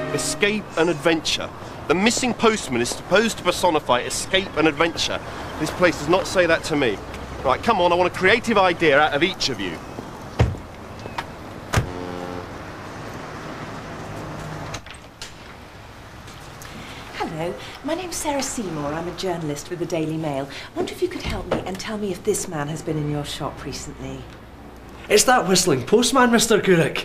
escape and adventure. The Missing Postman is supposed to personify escape and adventure. This place does not say that to me. Right, come on, I want a creative idea out of each of you. Hello, my name's Sarah Seymour. I'm a journalist with the Daily Mail. I wonder if you could help me and tell me if this man has been in your shop recently. It's that whistling postman, Mr. Gurek.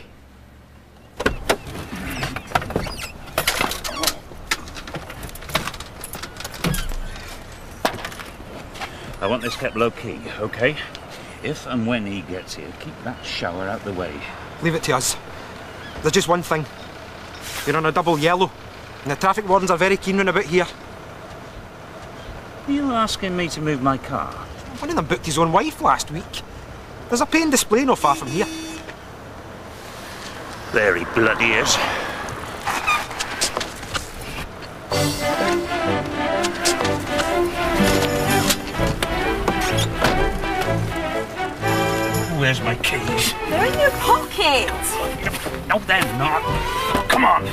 I want this kept low-key, okay? If and when he gets here, keep that shower out the way. Leave it to us. There's just one thing. You're on a double yellow, and the traffic wardens are very keen round about here. Are you asking me to move my car? One of them booked his own wife last week. There's a paying display not far from here. There he bloody is. Where's my keys? They're in your pocket. No, they're not. Come on.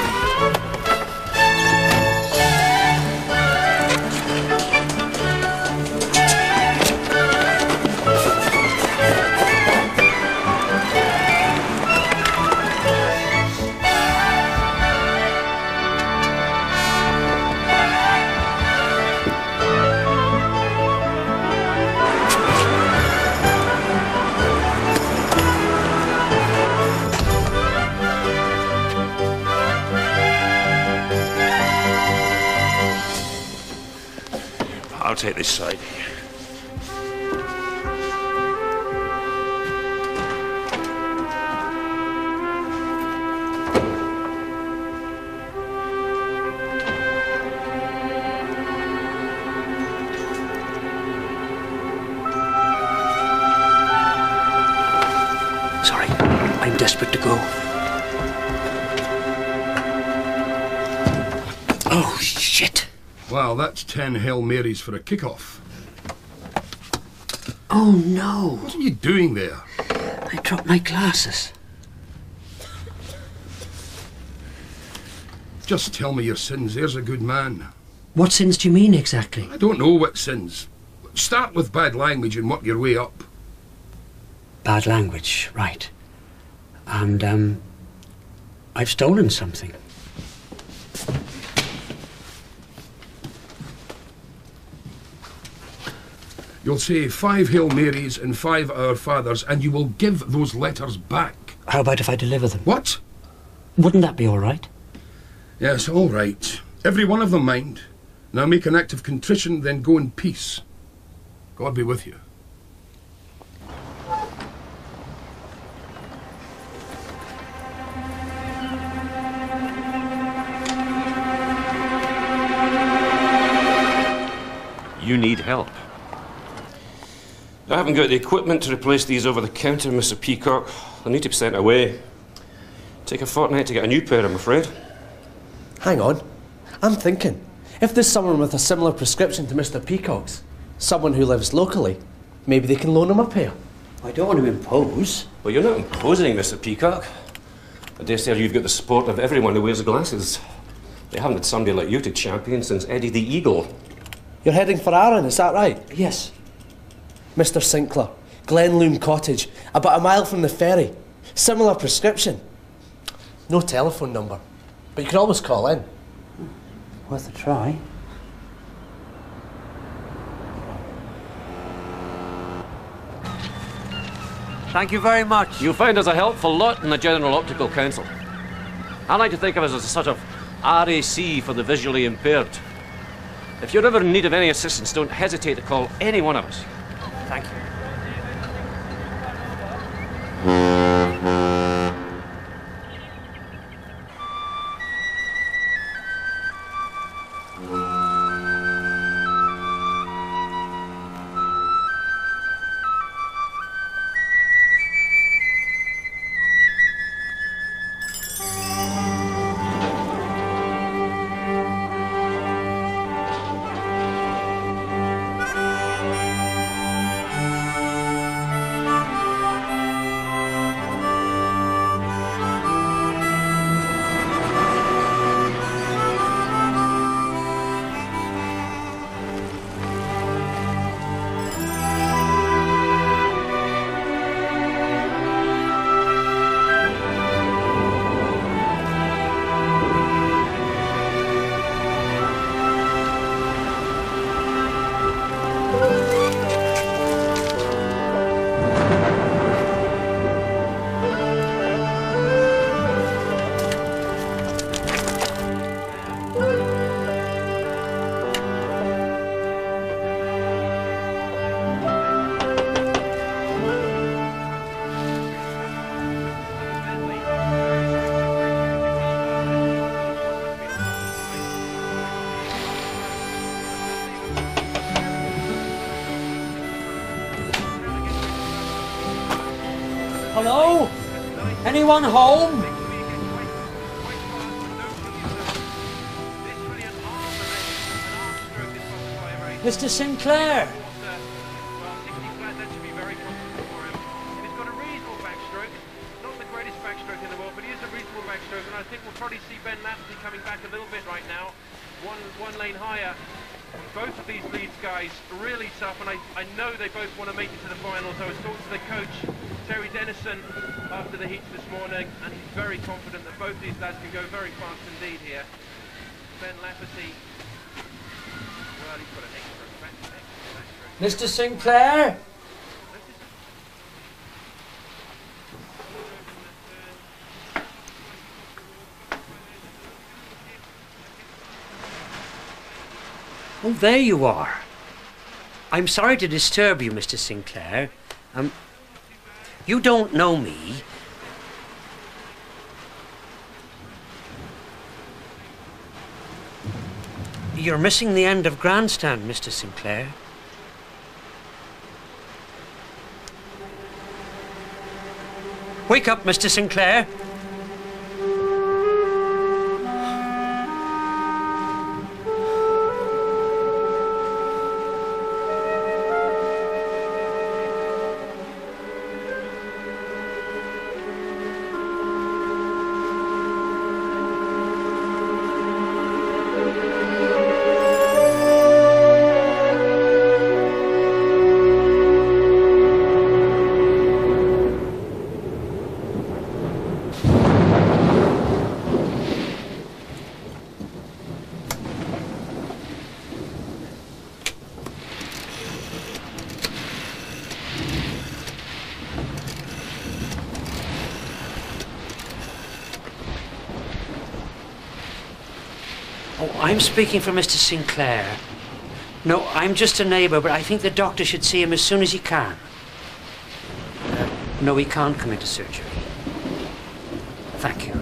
I'll take this side. Sorry, I'm desperate to go. Oh, shit. Well, that's 10 Hail Marys for a kick-off. Oh, no. What are you doing there? I dropped my glasses. Just tell me your sins, there's a good man. What sins do you mean, exactly? I don't know what sins. Start with bad language and work your way up. Bad language, right. And, I've stolen something. You'll say 5 Hail Marys and 5 Our Fathers, and you will give those letters back. How about if I deliver them? What? Wouldn't that be all right? Yes, all right. Every one of them, mind. Now make an act of contrition, then go in peace. God be with you. You need help. I haven't got the equipment to replace these over the counter, Mr. Peacock. They'll need to be sent away. Take a fortnight to get a new pair, I'm afraid. Hang on. I'm thinking, if there's someone with a similar prescription to Mr. Peacock's, someone who lives locally, maybe they can loan him a pair. I don't want to impose. Well, you're not imposing, Mr. Peacock. I dare say you've got the support of everyone who wears glasses. They haven't had somebody like you to champion since Eddie the Eagle. You're heading for Arran, is that right? Yes. Mr. Sinclair, Glenloom Cottage, about a mile from the ferry. Similar prescription. No telephone number, but you can always call in. Worth a try. Thank you very much. You'll find us a helpful lot in the General Optical Council. I like to think of us as a sort of RAC for the visually impaired. If you're ever in need of any assistance, don't hesitate to call any one of us. Thank you. Anyone home? Mr. Sinclair. And I think we'll probably see Ben Lafferty coming back a little bit right now. One lane higher. Both of these leads guys really tough, and I know they both want to make it to the finals. I was talking to the coach, Terry Dennison, after the heats this morning, and he's very confident that both these lads can go very fast indeed here. Ben Lafferty, well, he's got an extra backstroke. Mr. Sinclair. Oh, there you are. I'm sorry to disturb you, Mr. Sinclair. You don't know me. You're missing the end of grandstand, Mr. Sinclair. Wake up, Mr. Sinclair. Oh, I'm speaking for Mr. Sinclair. No, I'm just a neighbour, but I think the doctor should see him as soon as he can. No, he can't come into surgery. Thank you.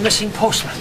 missing postman.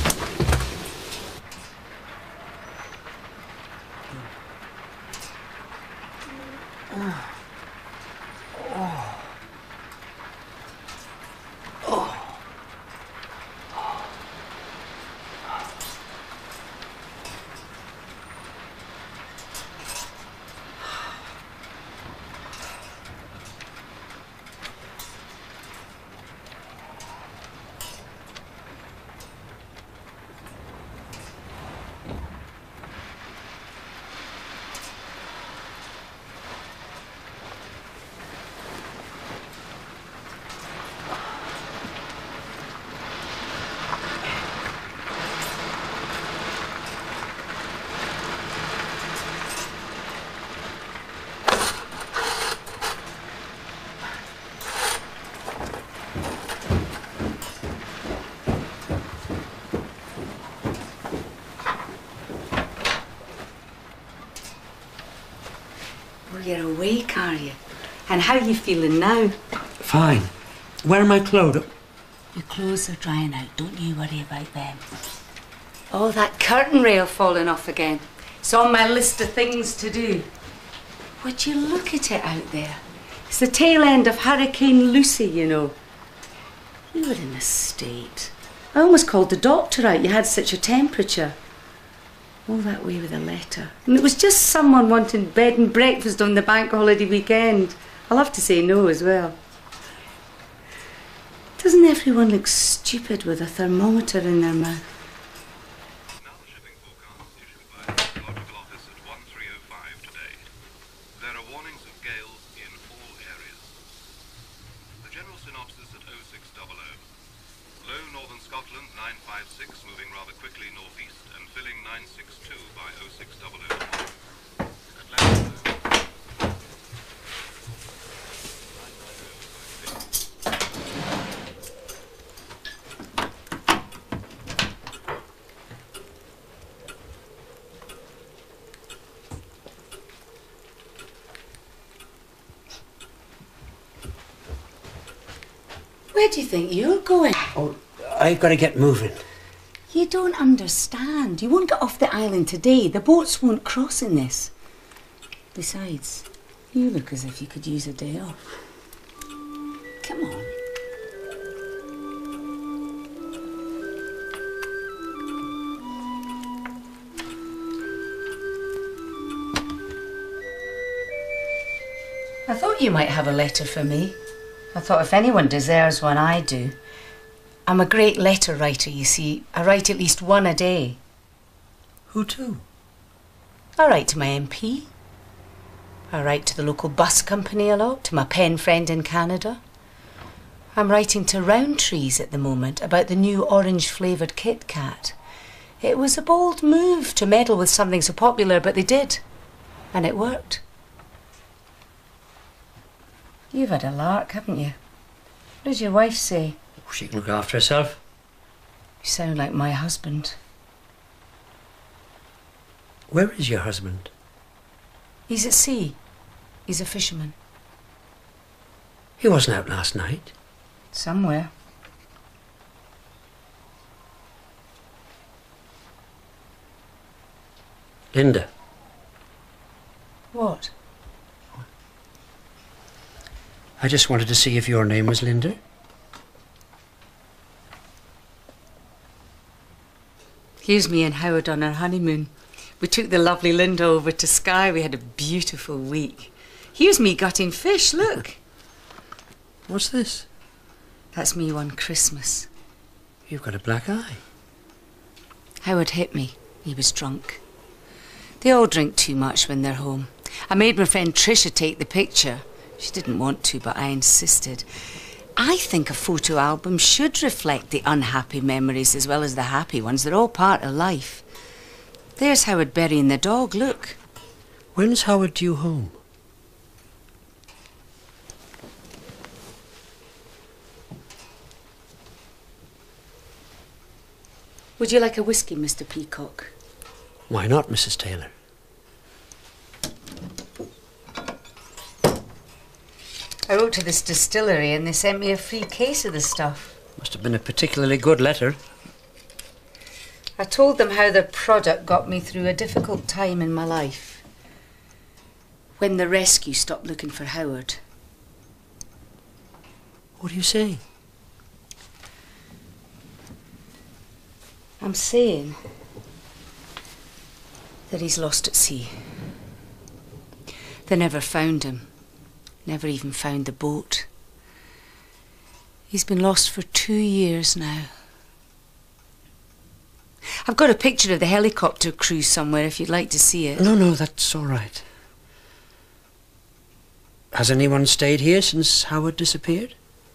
You're awake, are you? And how are you feeling now? Fine. Where are my clothes? Your clothes are drying out. Don't you worry about them. Oh, that curtain rail falling off again. It's on my list of things to do. Would you look at it out there? It's the tail end of Hurricane Lucy, you know. You were in a state. I almost called the doctor out. You had such a temperature. All that way with a letter. And it was just someone wanting bed and breakfast on the bank holiday weekend. I'll have to say no as well. Doesn't everyone look stupid with a thermometer in their mouth? Now the shipping forecast issued by the Meteorological Office at 13:05 today. There are warnings of gales in all areas. The general synopsis at 0600. Low northern Scotland 956 moving rather quickly northeast and filling 962 by 0600. Where do you think you're going? Oh, I've got to get moving. You don't understand. You won't get off the island today. The boats won't cross in this. Besides, you look as if you could use a day off. Come on. I thought you might have a letter for me. I thought if anyone deserves one, I do. I'm a great letter writer, you see. I write at least one a day. Who to? I write to my MP. I write to the local bus company a lot, to my pen friend in Canada. I'm writing to Roundtrees at the moment about the new orange-flavoured Kit Kat. It was a bold move to meddle with something so popular, but they did. And it worked. You've had a lark, haven't you? What does your wife say? She can look after herself. You sound like my husband. Where is your husband? He's at sea. He's a fisherman. He wasn't out last night. Somewhere. Linda. What? I just wanted to see if your name was Linda. Here's me and Howard on our honeymoon. We took the lovely Linda over to Skye. We had a beautiful week. Here's me gutting fish, look. What's this? That's me one Christmas. You've got a black eye. Howard hit me. He was drunk. They all drink too much when they're home. I made my friend Tricia take the picture. She didn't want to, but I insisted. I think a photo album should reflect the unhappy memories as well as the happy ones. They're all part of life. There's Howard burying the dog, look. When's Howard due home? Would you like a whiskey, Mr. Peacock? Why not, Mrs. Taylor? I wrote to this distillery and they sent me a free case of the stuff. Must have been a particularly good letter. I told them how their product got me through a difficult time in my life. When the rescue stopped looking for Howard. What are you saying? I'm saying that he's lost at sea. They never found him. Never even found the boat. He's been lost for 2 years now. I've got a picture of the helicopter crew somewhere if you'd like to see it. No, that's all right. Has anyone stayed here since Howard disappeared?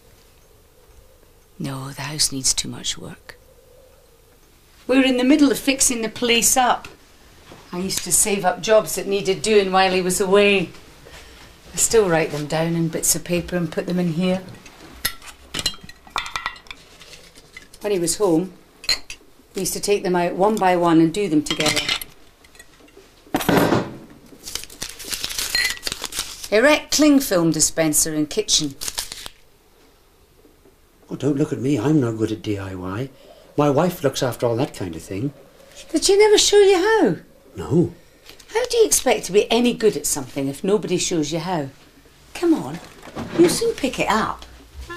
No, the house needs too much work. We're in the middle of fixing the place up. I used to save up jobs that needed doing while he was away. I still write them down in bits of paper and put them in here. When he was home, we used to take them out one by one and do them together. Erect cling film dispenser and kitchen. Oh, don't look at me. I'm no good at DIY. My wife looks after all that kind of thing. Did she never show you how? No. How do you expect to be any good at something if nobody shows you how? Come on, you'll soon pick it up.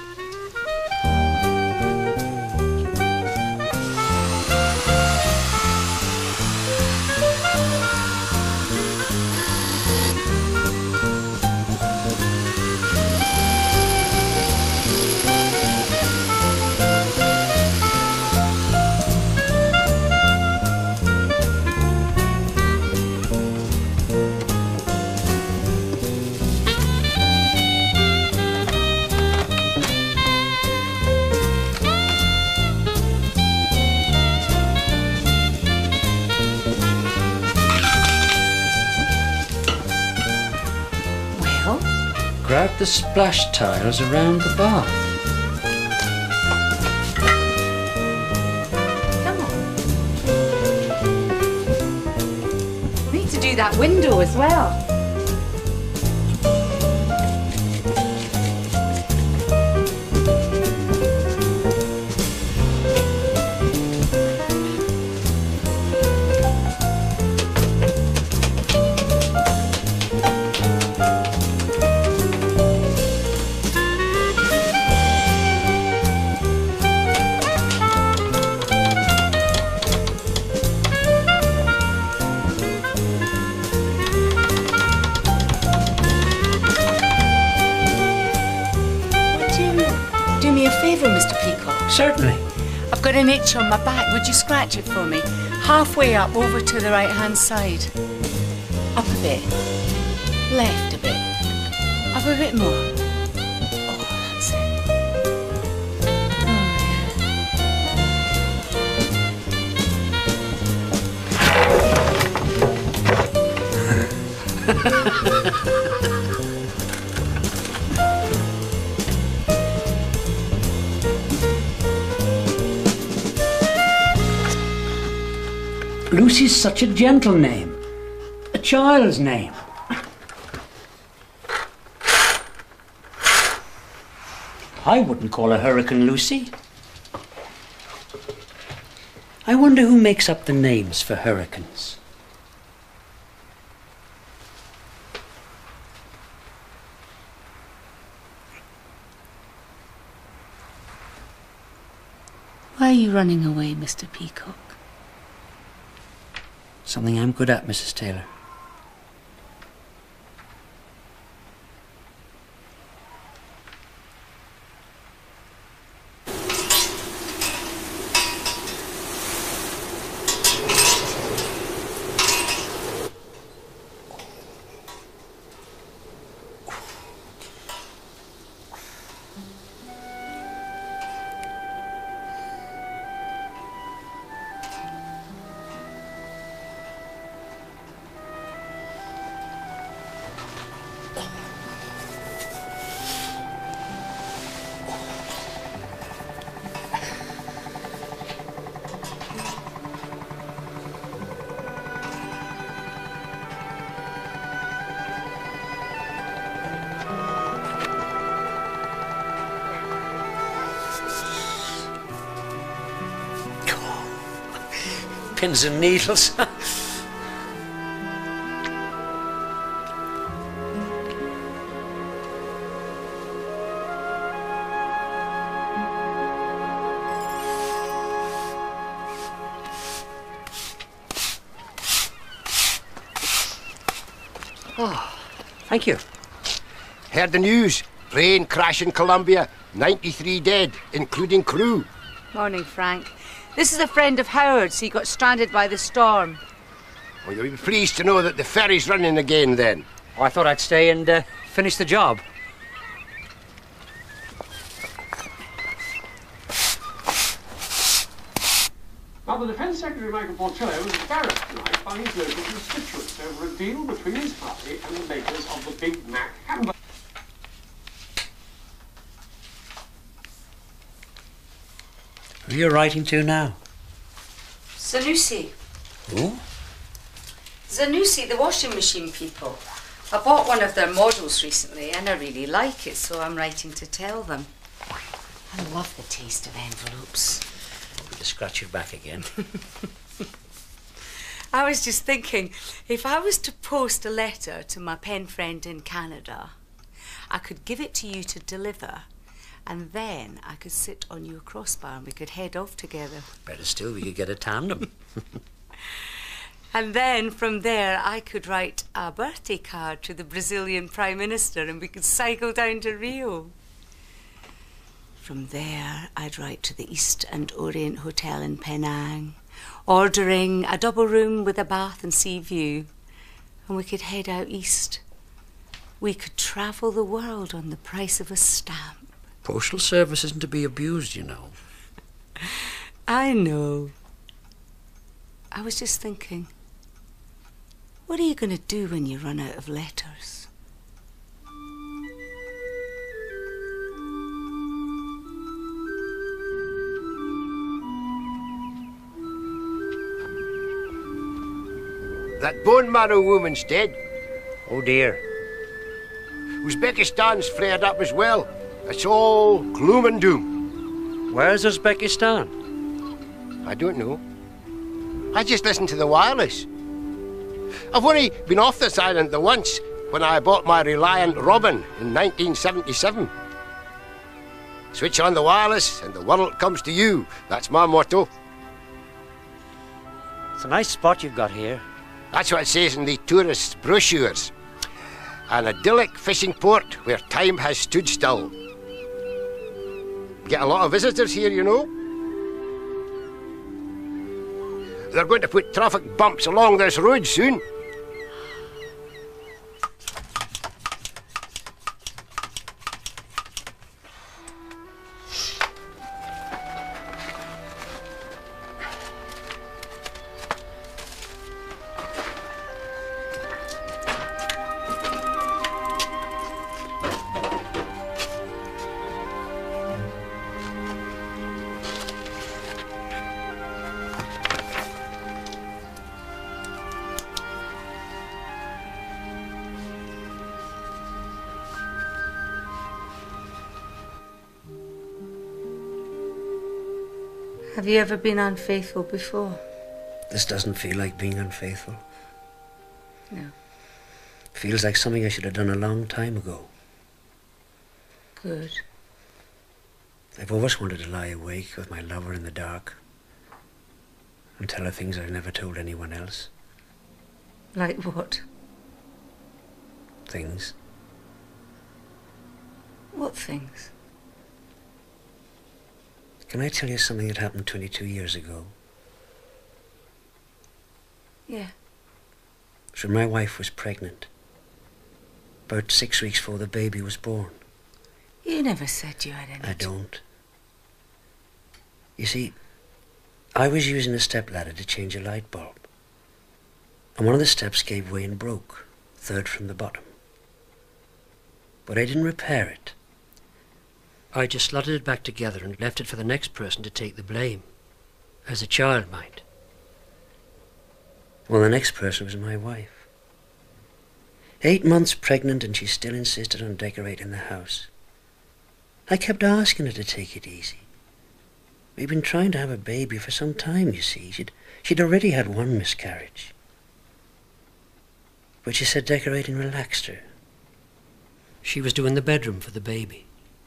Grab the splash tiles around the bath. Come on. We need to do that window as well. Certainly. I've got an itch on my back. Would you scratch it for me? Halfway up, over to the right-hand side. Up a bit. Left a bit. Up a bit more. Oh, that's it. Oh, yeah. Lucy's such a gentle name. A child's name. I wouldn't call her Hurricane Lucy. I wonder who makes up the names for hurricanes. Why are you running away, Mr. Peacock? Something I'm good at, Mrs. Taylor. Pins and needles. Oh, thank you. Heard the news. Plane crash in Colombia. 93 dead, including crew. Morning, Frank. This is a friend of Howard's. He got stranded by the storm. Well, you'll be pleased to know that the ferry's running again then. Oh, I thought I'd stay and finish the job. Now, the Defence Secretary, Michael Portillo, was embarrassed tonight by his local constituents over a deal between his party and the makers of the Big Mac hamburger. Who are you writing to now? Zanussi. Who? Zanussi, the washing machine people. I bought one of their models recently and I really like it, so I'm writing to tell them. I love the taste of envelopes. To scratch your back again. I was just thinking, if I was to post a letter to my pen friend in Canada, I could give it to you to deliver, and then I could sit on your crossbar and we could head off together. Better still, we could get a tandem. And then from there I could write a birthday card to the Brazilian Prime Minister and we could cycle down to Rio. From there I'd write to the East and Orient Hotel in Penang, ordering a double room with a bath and sea view, and we could head out east. We could travel the world on the price of a stamp. Postal service isn't to be abused, you know. I know. I was just thinking, what are you going to do when you run out of letters? That bone marrow woman's dead. Oh dear. Uzbekistan's flared up as well. It's all gloom and doom. Where's Uzbekistan? I don't know. I just listened to the wireless. I've only been off this island the once when I bought my Reliant Robin in 1977. Switch on the wireless and the world comes to you. That's my motto. It's a nice spot you've got here. That's what it says in the tourist brochures. An idyllic fishing port where time has stood still. Get a lot of visitors here, you know. They're going to put traffic bumps along this road soon. Have you ever been unfaithful before? This doesn't feel like being unfaithful. No. It feels like something I should have done a long time ago. Good. I've always wanted to lie awake with my lover in the dark and tell her things I've never told anyone else. Like what? Things. What things? Can I tell you something that happened 22 years ago? Yeah. So my wife was pregnant. About 6 weeks before the baby was born. You never said you had any. I don't. You see, I was using a stepladder to change a light bulb. And one of the steps gave way and broke, third from the bottom. But I didn't repair it. I just slotted it back together and left it for the next person to take the blame, as a child might. Well, the next person was my wife. 8 months pregnant, and she still insisted on decorating the house. I kept asking her to take it easy. We'd been trying to have a baby for some time, you see. She'd already had one miscarriage. But she said decorating relaxed her. She was doing the bedroom for the baby.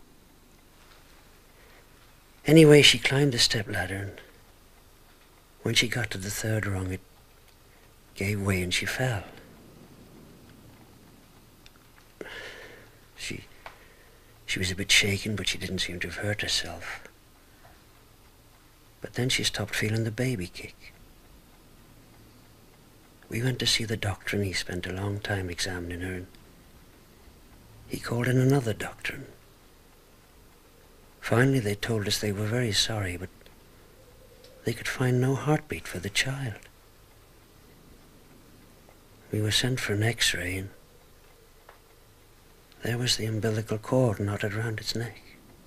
Anyway, she climbed the stepladder, and when she got to the third rung, it gave way and she fell. She was a bit shaken, but she didn't seem to have hurt herself. But then she stopped feeling the baby kick. We went to see the doctor, and he spent a long time examining her, and he called in another doctor. And finally, they told us they were very sorry, but they could find no heartbeat for the child. We were sent for an X-ray, and there was the umbilical cord knotted round its neck.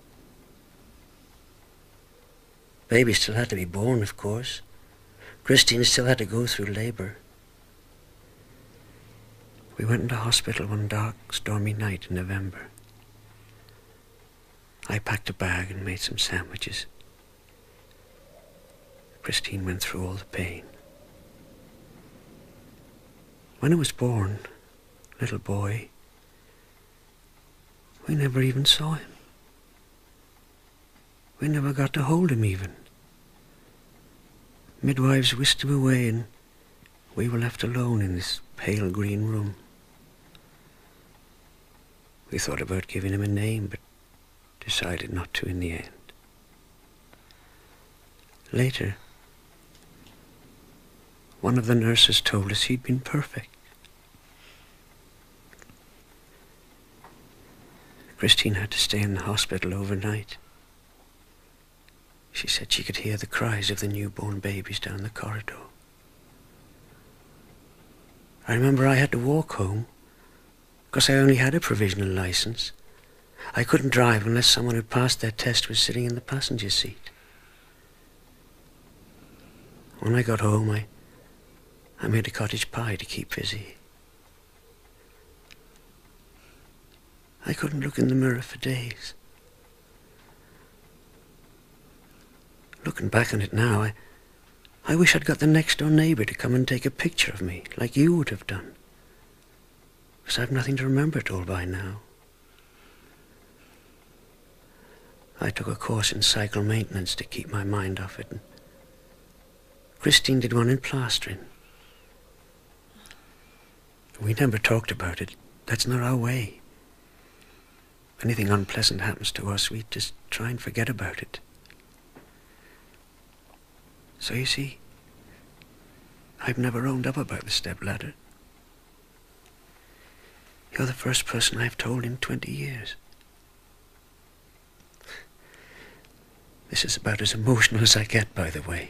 Baby still had to be born, of course. Christine still had to go through labour. We went into hospital one dark, stormy night in November. I packed a bag and made some sandwiches. Christine went through all the pain. When I was born, little boy, we never even saw him. We never got to hold him even. Midwives whisked him away, and we were left alone in this pale green room. We thought about giving him a name, but decided not to in the end. Later, one of the nurses told us he'd been perfect. Christine had to stay in the hospital overnight. She said she could hear the cries of the newborn babies down the corridor. I remember I had to walk home, because I only had a provisional license. I couldn't drive unless someone who passed their test was sitting in the passenger seat. When I got home, I made a cottage pie to keep busy. I couldn't look in the mirror for days. Looking back on it now, I wish I'd got the next door neighbour to come and take a picture of me, like you would have done. Because I've nothing to remember it all by now. I took a course in cycle maintenance to keep my mind off it, and Christine did one in plastering. We never talked about it. That's not our way. If anything unpleasant happens to us, we just try and forget about it. So you see, I've never owned up about the stepladder. You're the first person I've told in 20 years. This is about as emotional as I get, by the way.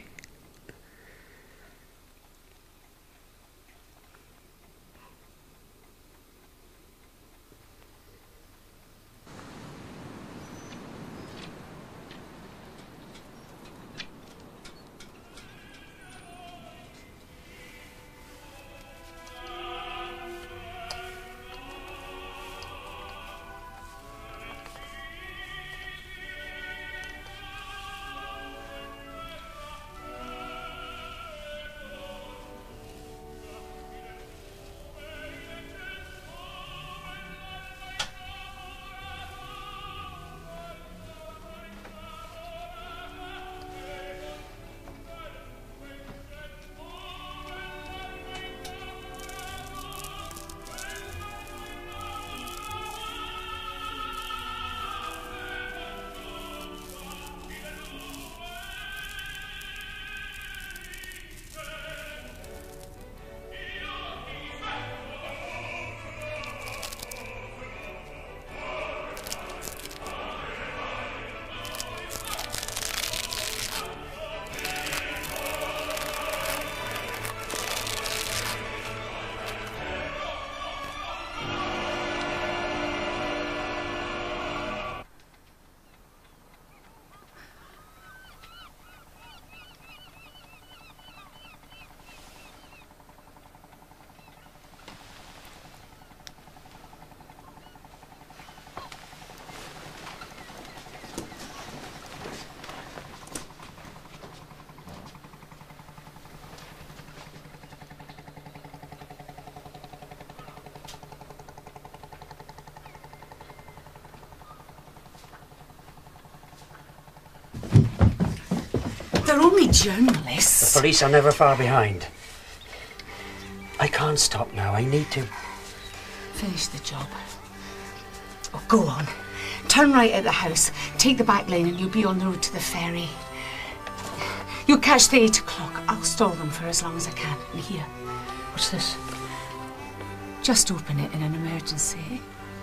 They're only journalists. The police are never far behind. I can't stop now. I need to. Finish the job. Oh, go on. Turn right at the house, take the back lane and you'll be on the road to the ferry. You'll catch the 8 o'clock. I'll stall them for as long as I can. And here. What's this? Just open it in an emergency.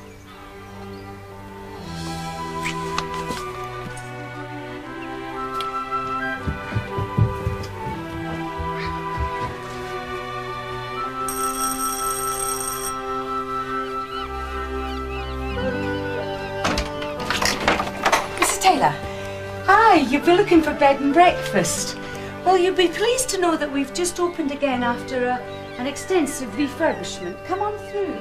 Taylor. Hi, you've been looking for bed and breakfast. Well, you'll be pleased to know that we've just opened again after an extensive refurbishment. Come on through.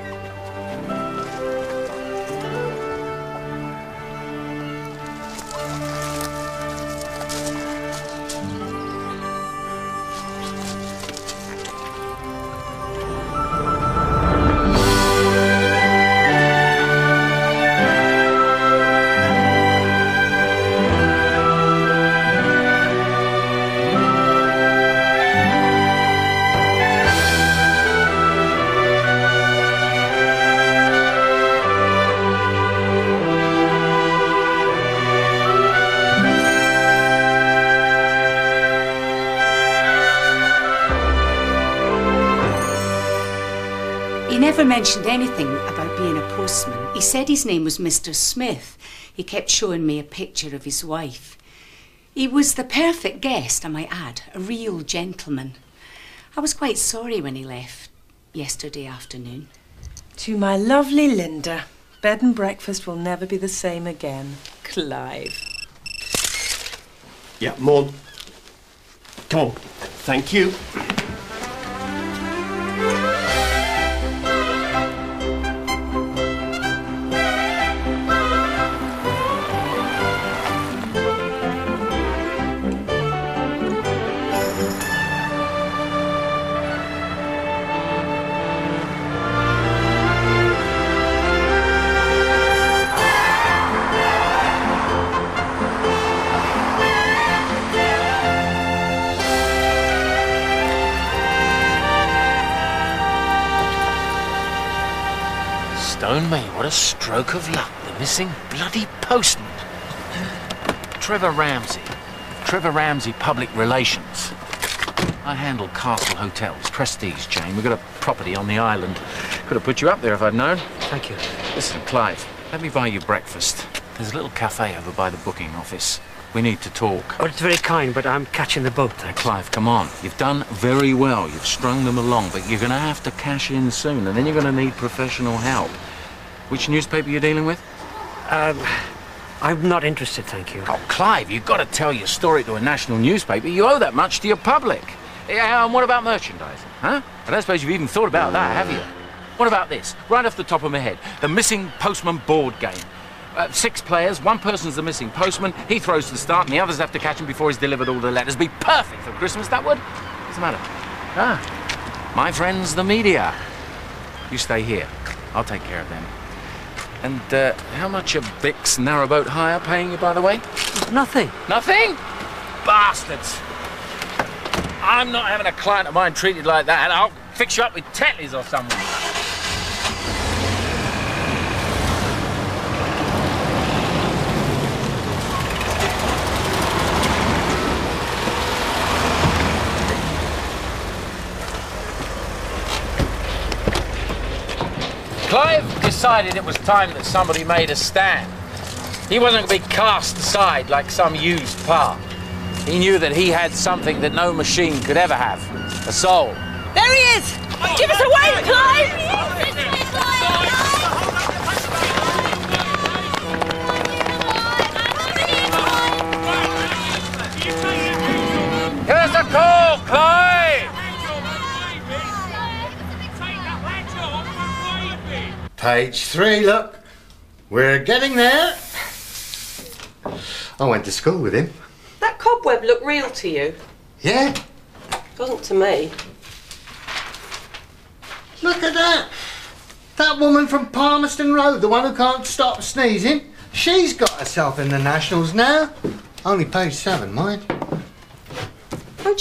He never mentioned anything about being a postman. He said his name was Mr. Smith. He kept showing me a picture of his wife. He was the perfect guest, I might add, a real gentleman. I was quite sorry when he left yesterday afternoon. To my lovely Linda, bed and breakfast will never be the same again. Clive. Yeah, Maud. Come on. Thank you. Stone me, what a stroke of luck. The missing bloody postman. Trevor Ramsey, Public Relations. I handle Castle Hotels, prestige chain. We've got a property on the island. Could have put you up there if I'd known. Thank you. Listen, Clive, let me buy you breakfast. There's a little cafe over by the booking office. We need to talk. Oh, it's very kind, but I'm catching the boat, thanks. Clive, come on. You've done very well. You've strung them along, but you're going to have to cash in soon, and then you're going to need professional help. Which newspaper are you dealing with? I'm not interested, thank you. Oh, Clive, you've got to tell your story to a national newspaper. You owe that much to your public. Yeah, and what about merchandising, huh? I don't suppose you've even thought about that, have you? What about this? Right off the top of my head, the Missing Postman board game. 6 players, one person's the missing postman, he throws the start, and the others have to catch him before he's delivered all the letters. Be perfect for Christmas, that would. What's the matter? Ah, my friends, the media. You stay here. I'll take care of them. And how much are Vic's narrowboat hire paying you, by the way? Nothing. Nothing? Bastards! I'm not having a client of mine treated like that. I'll fix you up with Tetleys or someone. Clive decided it was time that somebody made a stand. He wasn't going to be cast aside like some used part. He knew that he had something that no machine could ever have, a soul. There he is! Give us away, Clive! Give us a call, Clive! Page 3, look. We're getting there. I went to school with him. That cobweb looked real to you? Yeah. Doesn't to me. Look at that. That woman from Palmerston Road, the one who can't stop sneezing, she's got herself in the Nationals now. Only page 7, mind.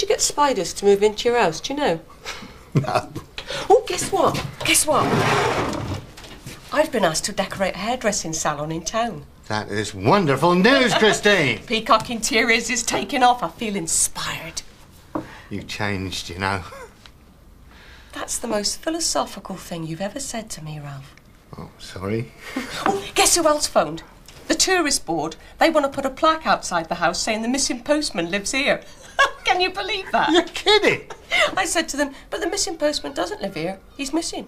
How'd you get spiders to move into your house, do you know? No. Oh, guess what? Guess what? I've been asked to decorate a hairdressing salon in town. That is wonderful news, Christine. Peacock Interiors is taking off. I feel inspired. You've changed, you know. That's the most philosophical thing you've ever said to me, Ralph. Oh, sorry. Oh, guess who else phoned? The tourist board. They want to put a plaque outside the house saying the missing postman lives here. Can you believe that? You're kidding. I said to them, but the missing postman doesn't live here. He's missing.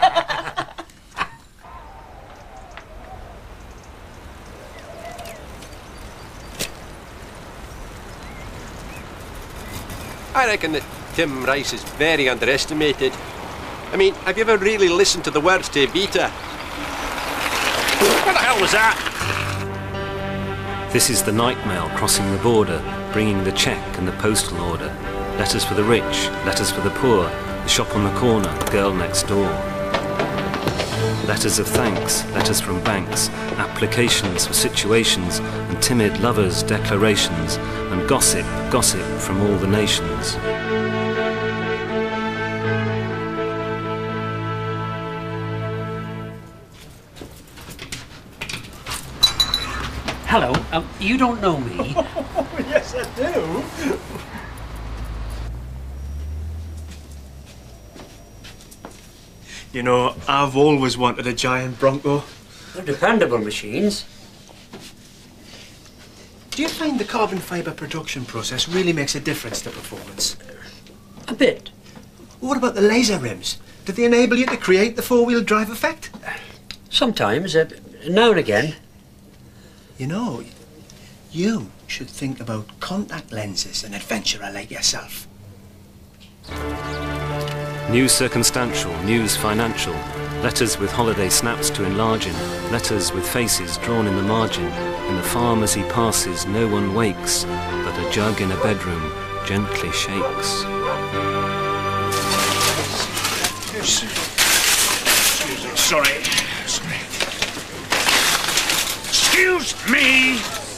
I reckon that Tim Rice is very underestimated. I mean, have you ever really listened to the words to Evita? What the hell was that? This is the night mail crossing the border, bringing the cheque and the postal order. Letters for the rich, letters for the poor, the shop on the corner, the girl next door. Letters of thanks, letters from banks, applications for situations, and timid lovers' declarations, and gossip, gossip from all the nations. Hello, you don't know me. Yes, I do. You know, I've always wanted a giant Bronco. They're dependable machines. Do you find the carbon fibre production process really makes a difference to performance? A bit. What about the laser rims? Did they enable you to create the four-wheel drive effect? Sometimes, now and again. You know, you should think about contact lenses, an adventurer like yourself. News circumstantial, news financial, letters with holiday snaps to enlarge in, letters with faces drawn in the margin. In the farm as he passes no one wakes, but a jug in a bedroom gently shakes. Sorry. Excuse me!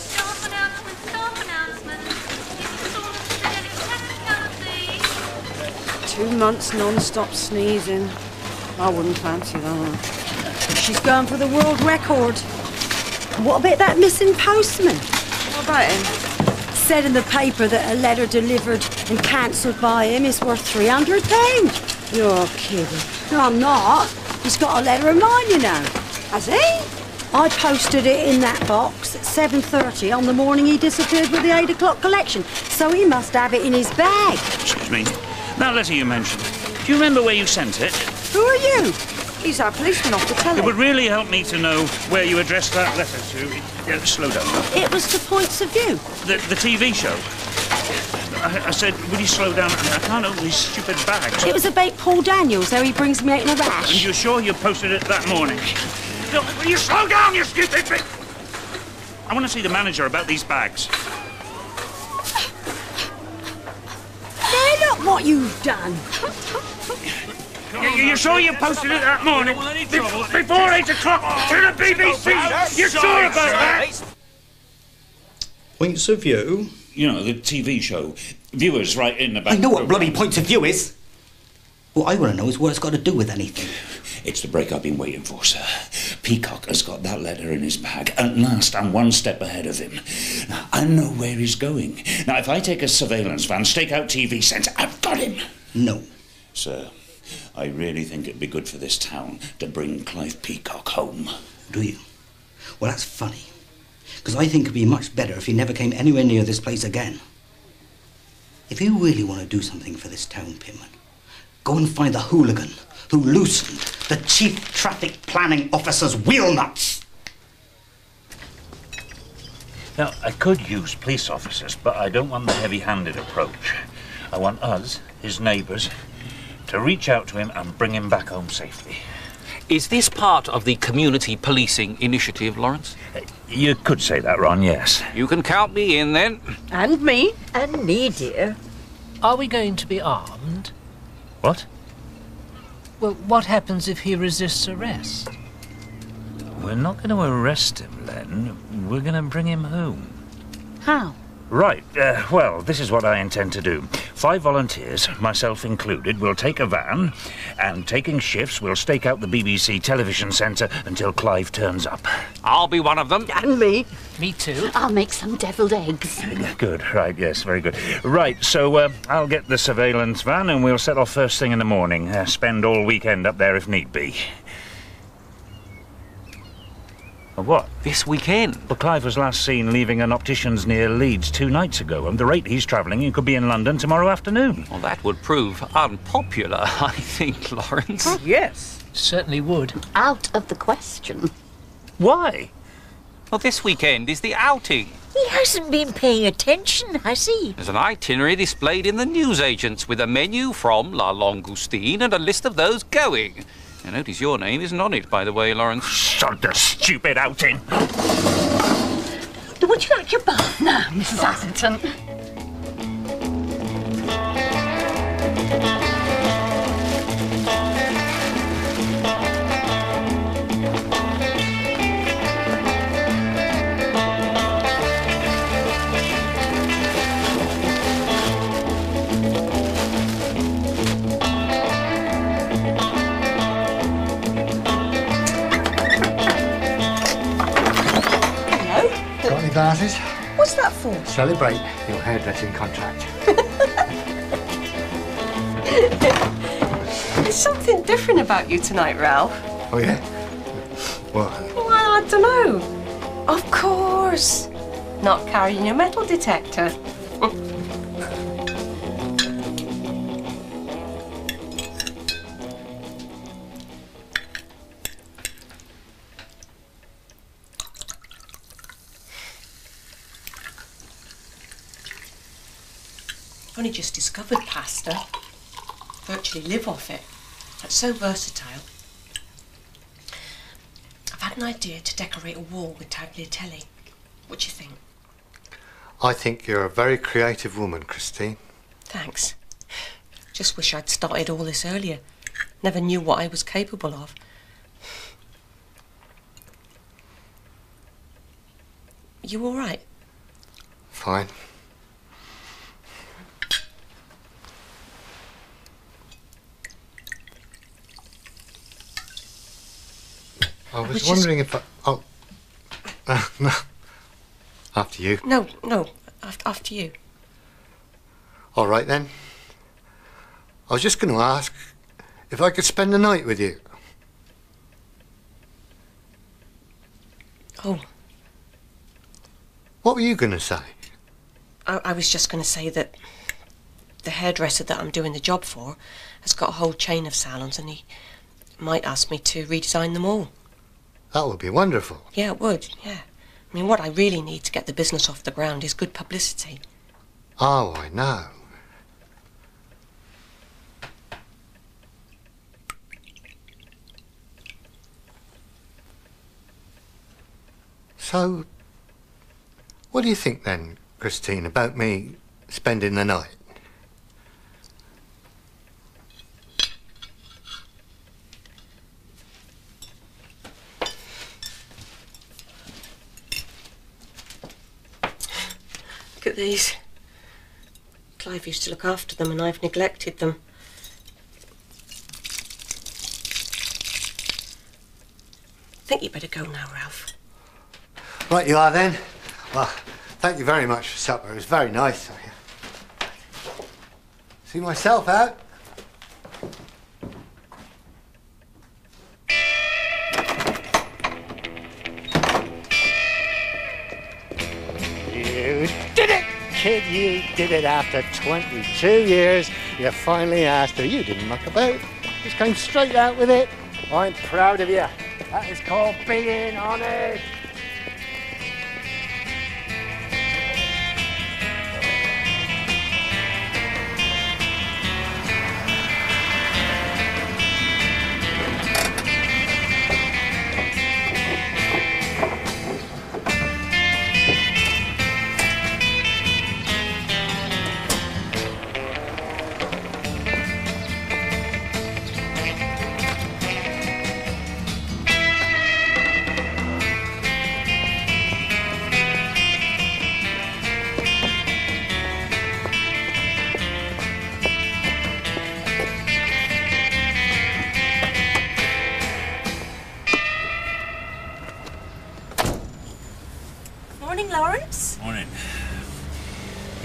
2 months non-stop sneezing. I wouldn't fancy that. She's going for the world record. What about that missing postman? What about him? Said in the paper that a letter delivered and cancelled by him is worth £300. You're kidding. No, I'm not. He's got a letter of mine, you know. Has he? I posted it in that box at 7:30 on the morning he disappeared with the 8 o'clock collection, so he must have it in his bag. Excuse me. That letter you mentioned, do you remember where you sent it? Who are you? He's our policeman off the telly. It would really help me to know where you addressed that letter to. Yeah, slow down. It was to Points of View. The TV show. I said, will you slow down? I can't open these stupid bags. It was about Paul Daniels, how he brings me out in a rash. And you're sure you posted it that morning? No, will you slow down, you stupid bit? I want to see the manager about these bags. Now look what you've done. You're sure you posted it that morning? Before 8 o'clock to the BBC? You're sure about that? Points of View? You know, the TV show. Viewers right in the back. I know what bloody Points of View is. What I want to know is what it's got to do with anything. It's the break I've been waiting for, sir. Peacock has got that letter in his bag. At last, I'm one step ahead of him. Now, I know where he's going. Now, if I take a surveillance van, stake out TV centre, I've got him. No. Sir, I really think it'd be good for this town to bring Clive Peacock home. Do you? Well, that's funny. Because I think it'd be much better if he never came anywhere near this place again. If you really want to do something for this town, Pitman, go and find the hooligan who loosened the chief traffic planning officer's wheel nuts. Now, I could use police officers, but I don't want the heavy-handed approach. I want us, his neighbours, to reach out to him and bring him back home safely. Is this part of the community policing initiative, Lawrence? You could say that, Ron, yes. You can count me in, then. And me. And me, dear. Are we going to be armed? What? Well, what happens if he resists arrest? We're not going to arrest him, Len. We're going to bring him home. How? Right. Well, this is what I intend to do. 5 volunteers, myself included, will take a van, and taking shifts, we'll stake out the BBC television centre until Clive turns up. I'll be one of them. And me. Me too. I'll make some deviled eggs. Good, right, yes, very good. Right, so I'll get the surveillance van and we'll set off first thing in the morning. Spend all weekend up there if need be. What? This weekend? Well, Clive was last seen leaving an optician's near Leeds 2 nights ago, and the rate he's travelling, he could be in London tomorrow afternoon. Well, that would prove unpopular, I think, Lawrence. Yes, certainly would. Out of the question. Why? Well, this weekend is the outing. He hasn't been paying attention, has he? There's an itinerary displayed in the newsagents with a menu from La Langoustine and a list of those going. I notice your name isn't on it, by the way, Lawrence. Sod the stupid outing. Would you like your bath now, Mrs. Atherton? Got any glasses? What's that for? Celebrate your hairdressing contract. There's something different about you tonight, Ralph. Oh, yeah? What? Well, I don't know. Of course. Not carrying your metal detector. I've only just discovered pasta. Virtually live off it. It's so versatile. I've had an idea to decorate a wall with tagliatelle. What do you think? I think you're a very creative woman, Christine. Thanks. Just wish I'd started all this earlier. Never knew what I was capable of. You all right? Fine. I was wondering if I... Oh. No. After you. No, after you. All right, then. I was just going to ask if I could spend the night with you. Oh. What were you going to say? I was just going to say that the hairdresser that I'm doing the job for has got a whole chain of salons and he might ask me to redesign them all. That would be wonderful. Yeah, it would, yeah. I mean, what I really need to get the business off the ground is good publicity. Oh, I know. So, what do you think then, Christine, about me spending the night? Look at these. Clive used to look after them and I've neglected them. I think you better go now, Ralph. Right you are then. Well, thank you very much for supper. It was very nice of you. See myself out. You did it, kid. You did it after 22 years. You finally asked her. You didn't muck about. Just came straight out with it. I'm proud of you. That is called being honest.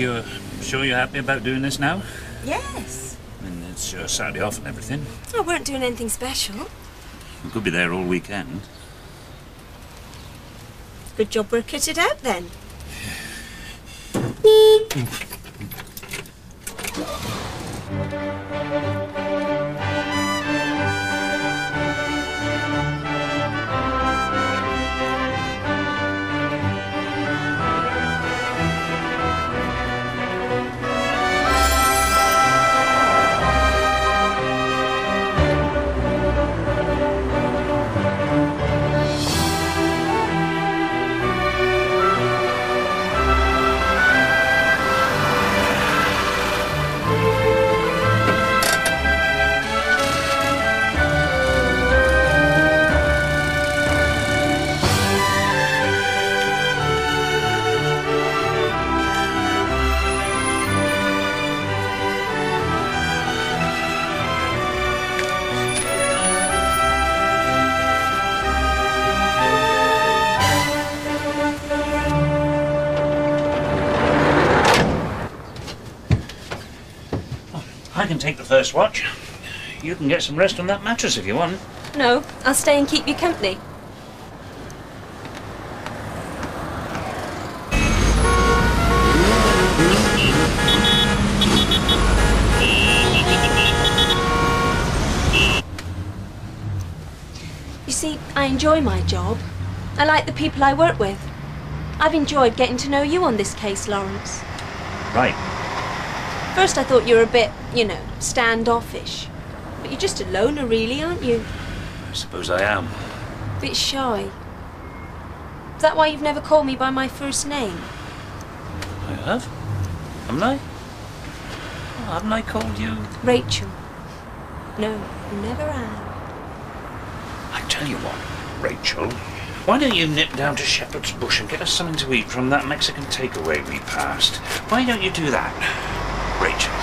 You're sure you're happy about doing this now? Yes. I mean, it's your Saturday off and everything. I weren't doing anything special. You could be there all weekend. Good job we're kitted out then. I can take the first watch. You can get some rest on that mattress if you want. No, I'll stay and keep you company. You see, I enjoy my job. I like the people I work with. I've enjoyed getting to know you on this case, Lawrence. Right. First I thought you were a bit, you know, standoffish. But you're just a loner really, aren't you? I suppose I am. A bit shy. Is that why you've never called me by my first name? I have? Haven't I? Oh, haven't I called you? Rachel. No, you never have. I tell you what, Rachel. Why don't you nip down to Shepherd's Bush and get us something to eat from that Mexican takeaway we passed? Why don't you do that, Rachel?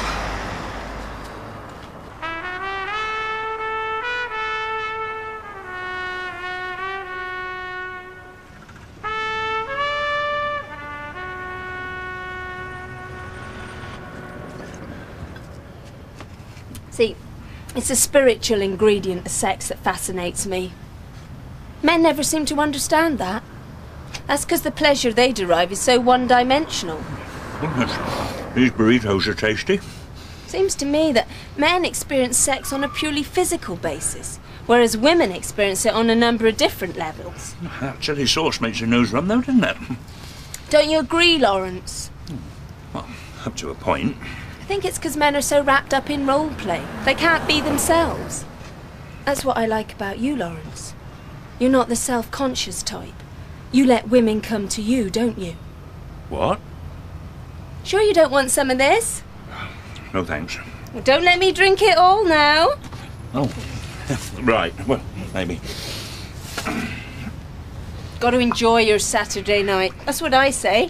See, it's the spiritual ingredient of sex that fascinates me. Men never seem to understand that. That's because the pleasure they derive is so one-dimensional. These burritos are tasty. Seems to me that men experience sex on a purely physical basis, whereas women experience it on a number of different levels. That chili sauce makes your nose run though, doesn't it? Don't you agree, Lawrence? Well, up to a point. I think it's because men are so wrapped up in role play. They can't be themselves. That's what I like about you, Lawrence. You're not the self-conscious type. You let women come to you, don't you? What? Sure you don't want some of this? No thanks. Well, don't let me drink it all now. Oh, right. Well, maybe. Got to enjoy your Saturday night. That's what I say.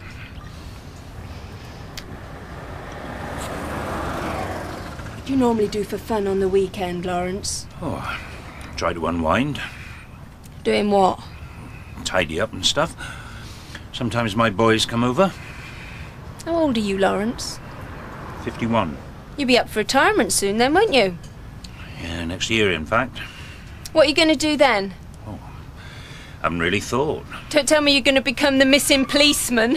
What do you normally do for fun on the weekend, Lawrence? Oh, try to unwind. Doing what? Tidy up and stuff. Sometimes my boys come over. How old are you, Lawrence? 51. You'll be up for retirement soon then, won't you? Yeah, next year, in fact. What are you going to do then? Haven't really thought. Don't tell me you're going to become the missing policeman.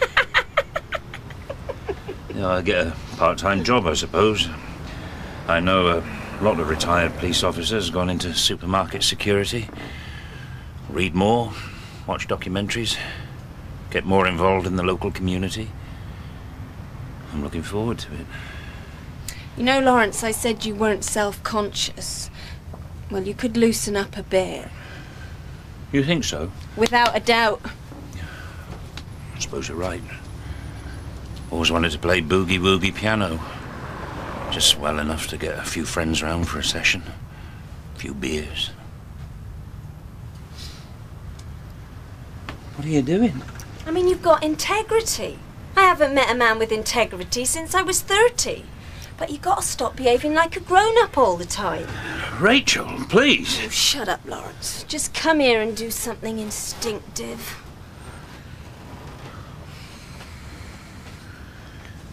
Yeah, I'll get a part-time job, I suppose. I know a lot of retired police officers gone into supermarket security. Read more, watch documentaries, get more involved in the local community. I'm looking forward to it. You know, Lawrence, I said you weren't self-conscious. Well, you could loosen up a bit. You think so? Without a doubt. I suppose you're right. Always wanted to play boogie-woogie piano. Just well enough to get a few friends round for a session. A few beers. What are you doing? I mean, you've got integrity. I haven't met a man with integrity since I was 30. But you've got to stop behaving like a grown-up all the time. Rachel, please. Oh, shut up, Lawrence. Just come here and do something instinctive.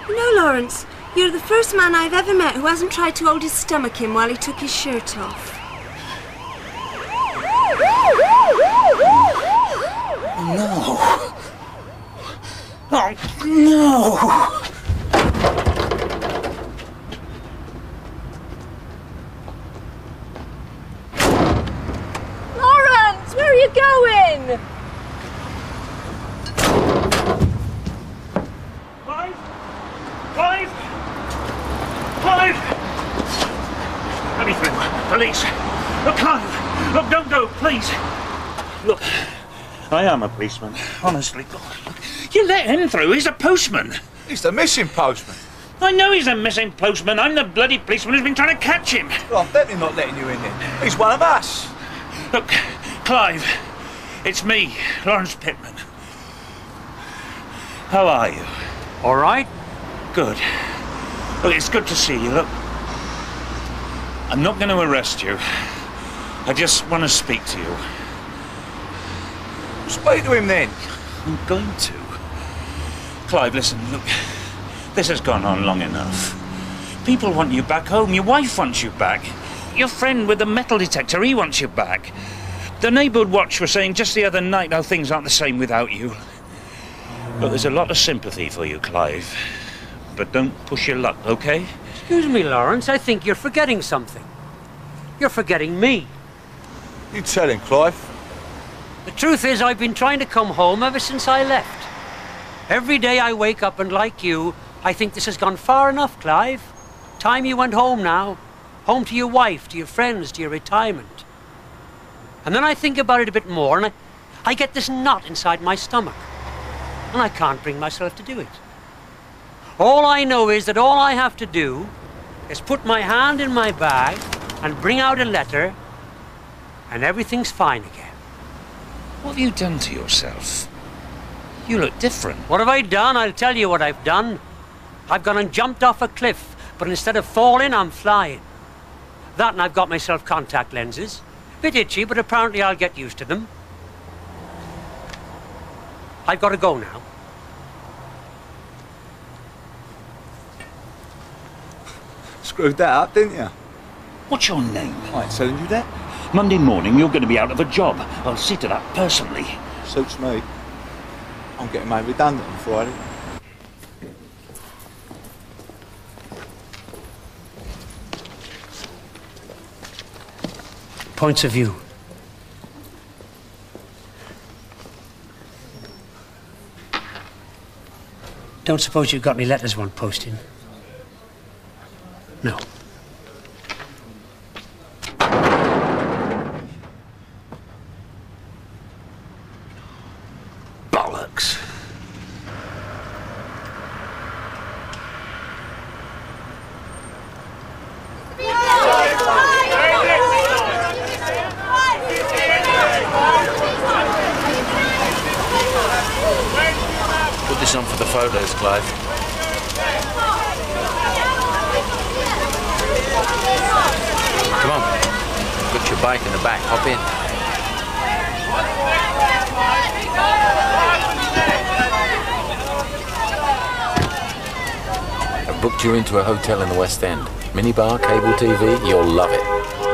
You know, Lawrence, you're the first man I've ever met who hasn't tried to hold his stomach in while he took his shirt off. No. Oh, no. Lawrence, where are you going? Clive! Clive! Let me through. Police. Look, Clive! Look, don't go, please. Look, I am a policeman, honestly. Look, you let him through. He's a postman. He's the missing postman. I know he's a missing postman. I'm the bloody policeman who's been trying to catch him. Well, I'm definitely not letting you in then. He's one of us. Look, Clive, it's me, Lawrence Pittman. How are you? All right. Good. Look, it's good to see you. Look, I'm not going to arrest you. I just want to speak to you. Speak to him then. I'm going to. Clive, listen, look, this has gone on long enough. People want you back home. Your wife wants you back. Your friend with the metal detector, he wants you back. The neighbourhood watch was saying just the other night how things aren't the same without you. Look, there's a lot of sympathy for you, Clive. But don't push your luck, okay? Excuse me, Lawrence, I think you're forgetting something. You're forgetting me. You tell him, Clive. The truth is, I've been trying to come home ever since I left. Every day I wake up and, like you, I think this has gone far enough, Clive. Time you went home now. Home to your wife, to your friends, to your retirement. And then I think about it a bit more, and I get this knot inside my stomach. And I can't bring myself to do it. All I know is that all I have to do is put my hand in my bag and bring out a letter, and everything's fine again. What have you done to yourself? You look different. What have I done? I'll tell you what I've done. I've gone and jumped off a cliff, but instead of falling, I'm flying. That, and I've got myself contact lenses. Bit itchy, but apparently I'll get used to them. I've got to go now. Screwed that up, didn't you? What's your name? I ain't telling you that. Monday morning, you're going to be out of a job. I'll see to that personally. Suits me. I'm getting made redundant on Friday. Points of view. Don't suppose you've got any letters want posting? No. Bollocks. Put this on for the photos, Clive. Come on. Got your bike in the back. Hop in. I've booked you into a hotel in the West End. Minibar, cable TV, you'll love it.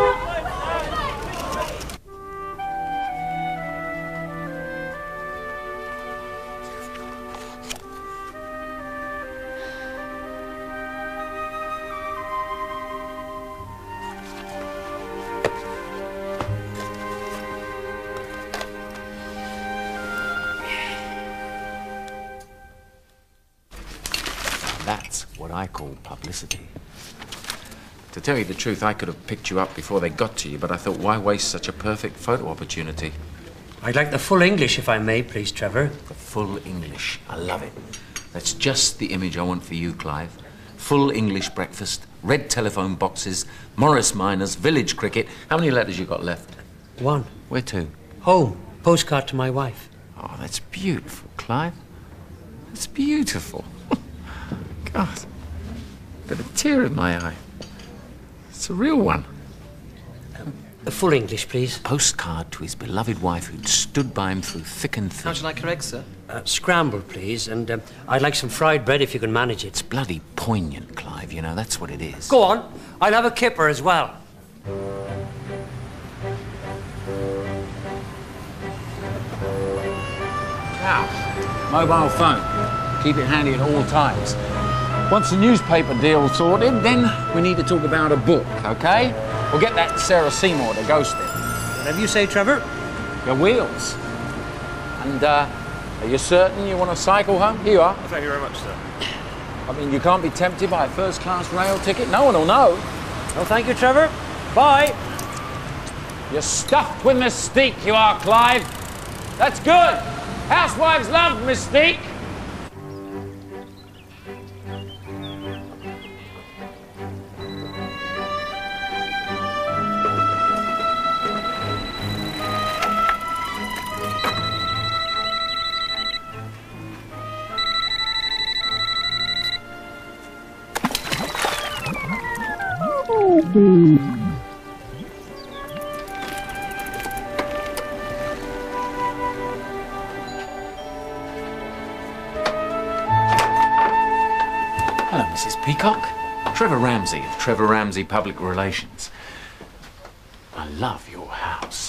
That's what I call publicity. To tell you the truth, I could have picked you up before they got to you, but I thought, why waste such a perfect photo opportunity? I'd like the full English, if I may, please, Trevor. The full English. I love it. That's just the image I want for you, Clive. Full English breakfast, red telephone boxes, Morris Minors, village cricket. How many letters you got left? One. Where to? Home. Postcard to my wife. Oh, that's beautiful, Clive. That's beautiful. God, got a tear in my eye. It's a real one. Full English, please. Postcard to his beloved wife who'd stood by him through thick and thin. How shall I correct, sir? Scrambled, please, and I'd like some fried bread if you can manage it. It's bloody poignant, Clive, you know, that's what it is. Go on. I'll have a kipper as well. Now, mobile phone. Keep it handy at all times. Once the newspaper deal's sorted, then we need to talk about a book, OK? We'll get that Sarah Seymour to ghost it. Whatever you say, Trevor. Your wheels. And, are you certain you want to cycle home? Here you are. Thank you very much, sir. I mean, you can't be tempted by a first-class rail ticket. No one will know. Well, thank you, Trevor. Bye. You're stuffed with mystique, you are, Clive. That's good. Housewives love mystique. Hello, Mrs. Peacock. Trevor Ramsey of Trevor Ramsey Public Relations. I love your house.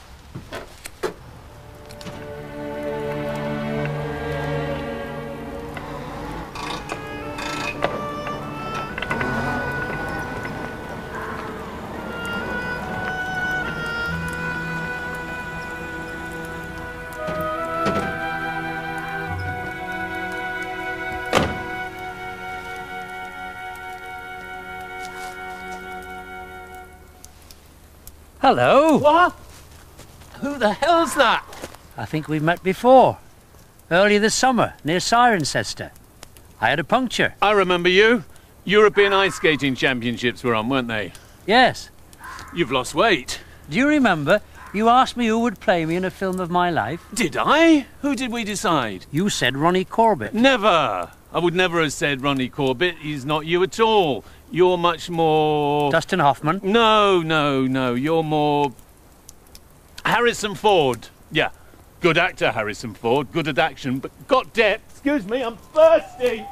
Hello. What? Who the hell's that? I think we've met before. Earlier this summer, near Cirencester. I had a puncture. I remember you. European Ice Skating Championships were on, weren't they? Yes. You've lost weight. Do you remember? You asked me who would play me in a film of my life. Did I? Who did we decide? You said Ronnie Corbett. Never. I would never have said Ronnie Corbett. He's not you at all. You're much more... Dustin Hoffman? No. You're more... Harrison Ford. Yeah. Good actor, Harrison Ford. Good at action, but got depth. Excuse me, I'm thirsty.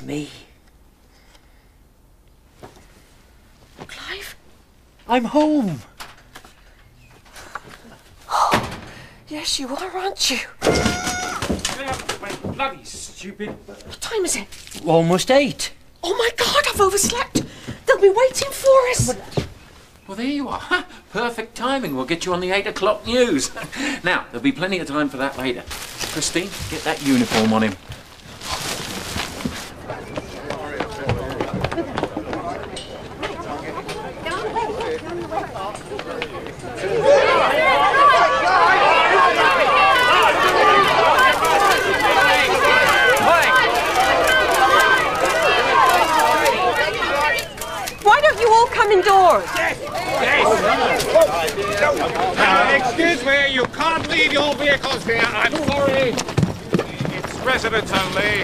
me. Clive? I'm home. Yes, you are, aren't you? Bloody stupid. What time is it? Almost 8. Oh my God, I've overslept. They'll be waiting for us. Well, there you are. Perfect timing. We'll get you on the 8 o'clock news. Now, there'll be plenty of time for that later. Christine, get that uniform on him. Why don't you all come indoors? Excuse me, you can't leave your vehicles here. I'm sorry. It's residents only.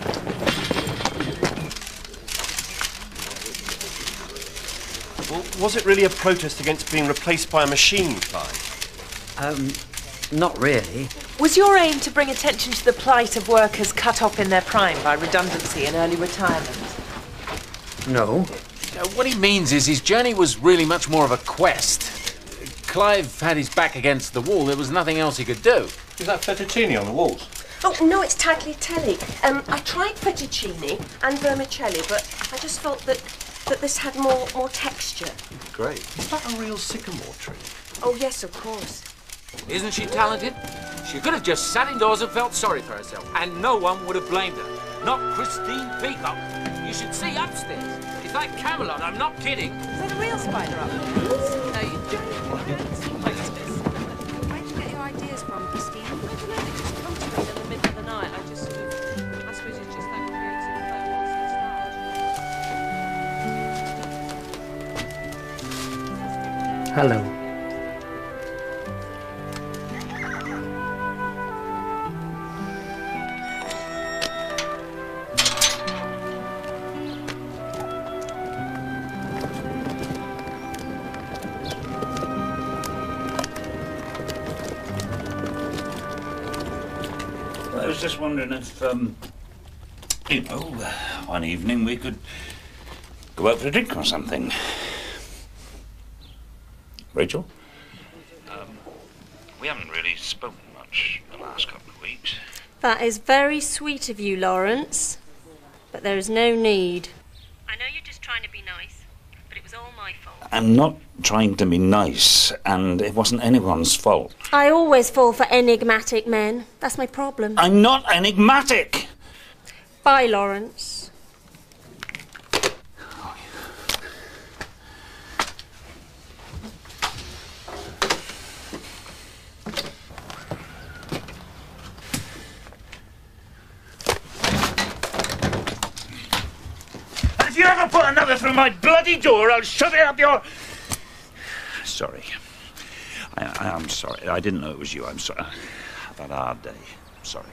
Well, was it really a protest against being replaced by a machine, Clive? Not really. Was your aim to bring attention to the plight of workers cut off in their prime by redundancy and early retirement? No. What he means is his journey was really much more of a quest. Clive had his back against the wall. There was nothing else he could do. Is that fettuccine on the walls? Oh, no, it's tagliatelle. I tried fettuccine and vermicelli, but I just felt that this had more texture. Great. Is that a real sycamore tree? Oh, yes, of course. Isn't she talented? She could have just sat indoors and felt sorry for herself, and no one would have blamed her. Not Christine Peacock. You should see upstairs. It's like Camelot, I'm not kidding. Is that a real spider up there? No, you're joking. Where'd you get your ideas from, Christine? I don't know, they just come to me in the middle of the night. I suppose it's just that creative flow. Hello. I was just wondering if, one evening we could go out for a drink or something. Rachel? We haven't really spoken much the last couple of weeks. That is very sweet of you, Lawrence. But there is no need. I know you're just trying to be nice, but it was all my fault. I'm not trying to be nice, and it wasn't anyone's fault. I always fall for enigmatic men. That's my problem. I'm not enigmatic! Bye, Lawrence. If you ever put another through my bloody door, I'll shove it up your... Sorry. I'm sorry. I didn't know it was you. I'm sorry. I've had a hard day. Sorry.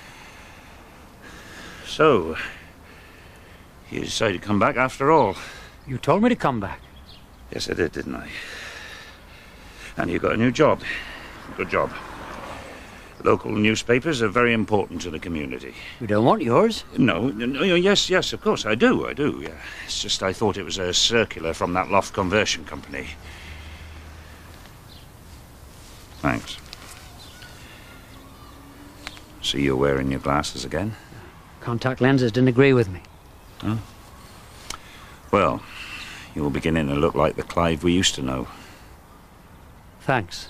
So, you decided to come back after all? You told me to come back. Yes, I did, didn't I? And you got a new job. Good job. Local newspapers are very important to the community. You don't want yours? No, yes, of course, I do, yeah. It's just I thought it was a circular from that loft conversion company. Thanks. See you're wearing your glasses again? Contact lenses didn't agree with me. Huh? Well, you're beginning to look like the Clive we used to know. Thanks.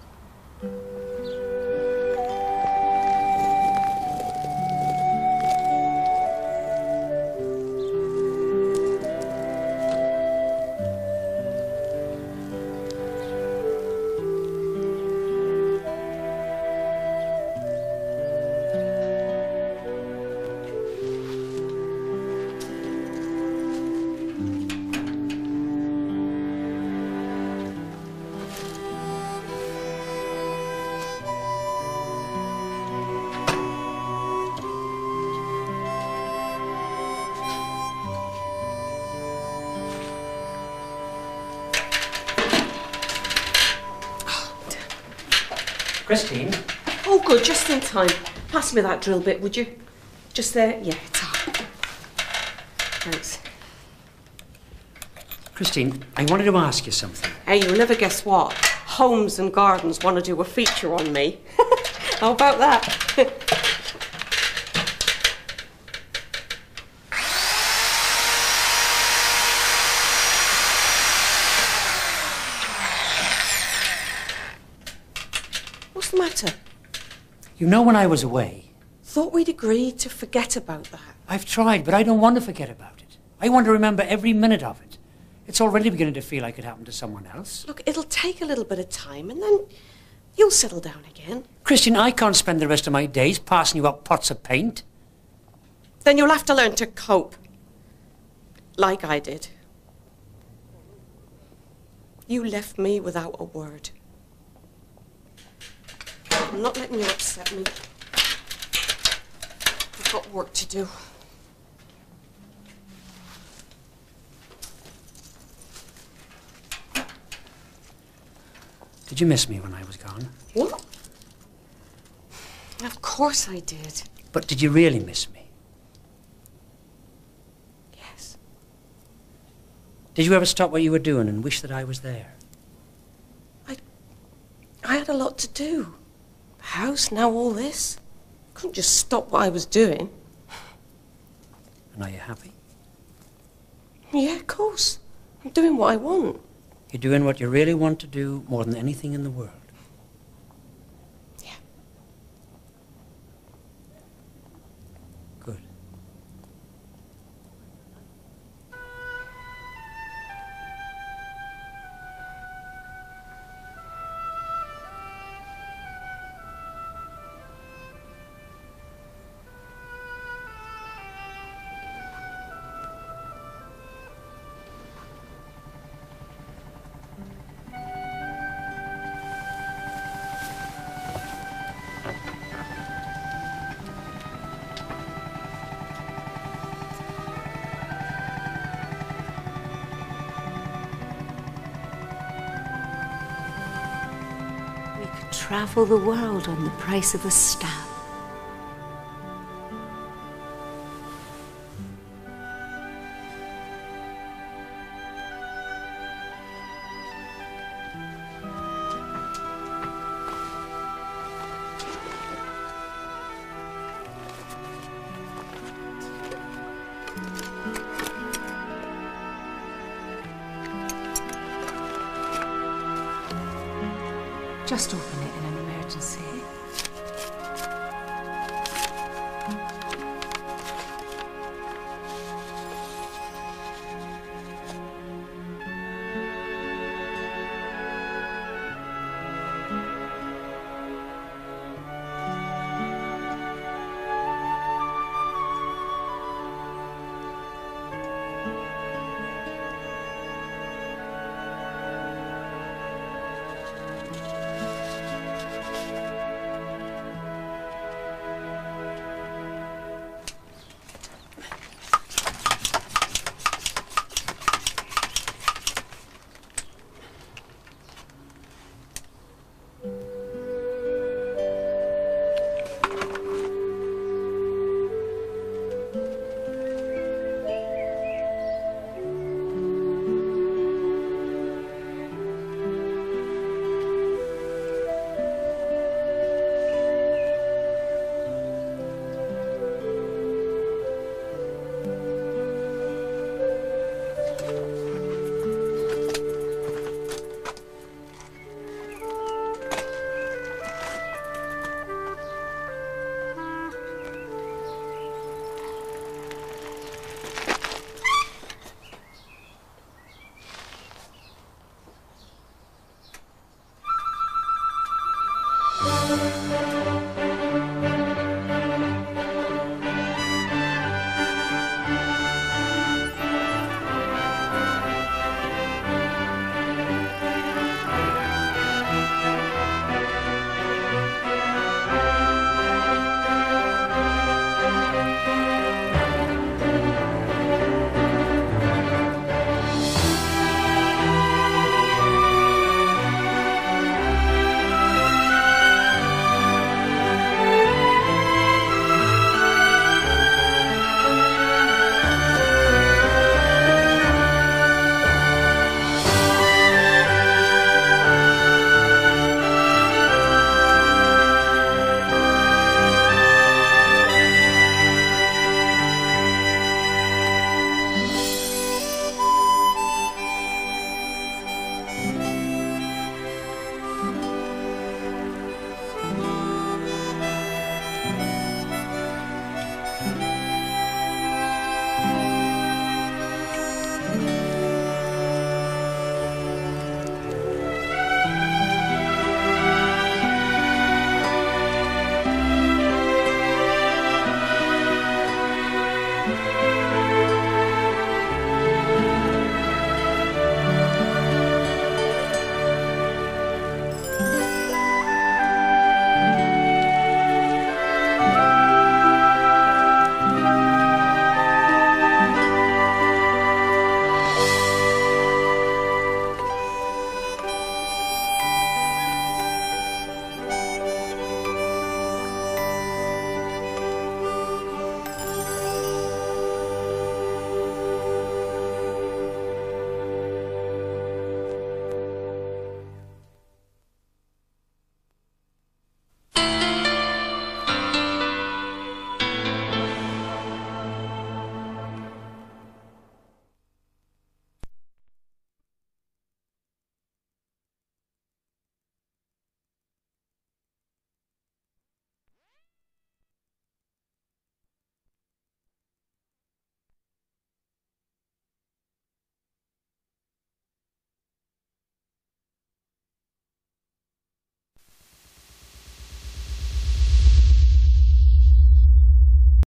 Christine? Oh, good, just in time. Pass me that drill bit, would you? Just there? Yeah, it's on. Thanks. Christine, I wanted to ask you something. Hey, you'll never guess what. Homes and Gardens want to do a feature on me. How about that? What's the matter? You know, when I was away, Thought we'd agreed to forget about that. I've tried, but I don't want to forget about it. I want to remember every minute of it. It's already beginning to feel like it happened to someone else. Look, it'll take a little bit of time and then you'll settle down again. Christian, I can't spend the rest of my days passing you up pots of paint. Then you'll have to learn to cope. Like I did. You left me without a word. I'm not letting you upset me. I've got work to do. Did you miss me when I was gone? What? Of course I did. But did you really miss me? Yes. Did you ever stop what you were doing and wish that I was there? I had a lot to do. The house, now all this. Couldn't just stop what I was doing. And are you happy? Yeah, of course. I'm doing what I want. You're doing what you really want to do more than anything in the world. Yeah. Good. Travel the world on the price of a stab. Just open it in an emergency.